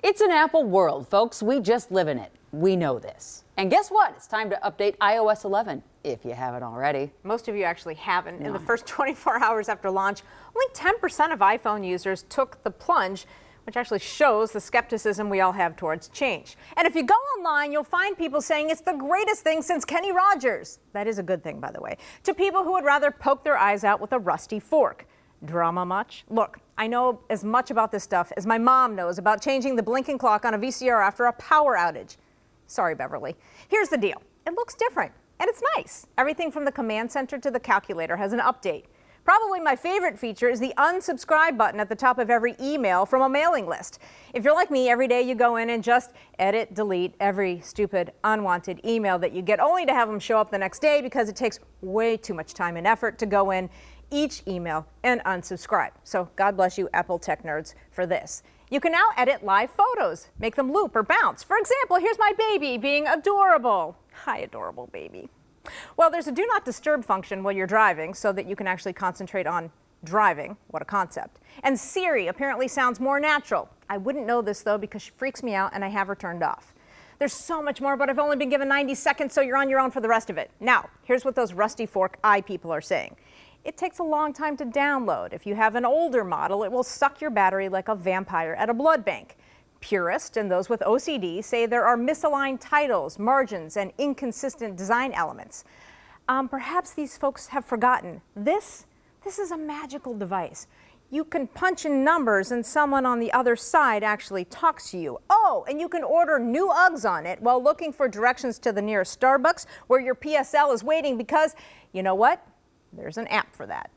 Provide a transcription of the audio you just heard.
It's an Apple world, folks. We just live in it. We know this. And guess what? It's time to update iOS 11, if you haven't already. Most of you actually haven't. In the first 24 hours after launch, only 10% of iPhone users took the plunge, which actually shows the skepticism we all have towards change. And if you go online, you'll find people saying it's the greatest thing since Kenny Rogers. That is a good thing, by the way. To people who would rather poke their eyes out with a rusty fork. Drama much? Look, I know as much about this stuff as my mom knows about changing the blinking clock on a VCR after a power outage. Sorry, Beverly. Here's the deal. It looks different, and it's nice. Everything from the command center to the calculator has an update. Probably my favorite feature is the unsubscribe button at the top of every email from a mailing list. If you're like me, every day you go in and just edit, delete every stupid, unwanted email that you get, only to have them show up the next day because it takes way too much time and effort to go in each email and unsubscribe. So God bless you, Apple tech nerds, for this. You can now edit live photos, make them loop or bounce. For example, here's my baby being adorable. Hi, adorable baby. Well, there's a do not disturb function while you're driving so that you can actually concentrate on driving. What a concept. And Siri apparently sounds more natural. I wouldn't know this though because she freaks me out and I have her turned off. There's so much more, but I've only been given 90 seconds, so you're on your own for the rest of it. Now, here's what those rusty fork eye people are saying. It takes a long time to download. If you have an older model, it will suck your battery like a vampire at a blood bank. Purists and those with OCD say there are misaligned titles, margins, and inconsistent design elements. Perhaps these folks have forgotten. This is a magical device. You can punch in numbers and someone on the other side actually talks to you. Oh, and you can order new Uggs on it while looking for directions to the nearest Starbucks where your PSL is waiting because, you know what? There's an app for that.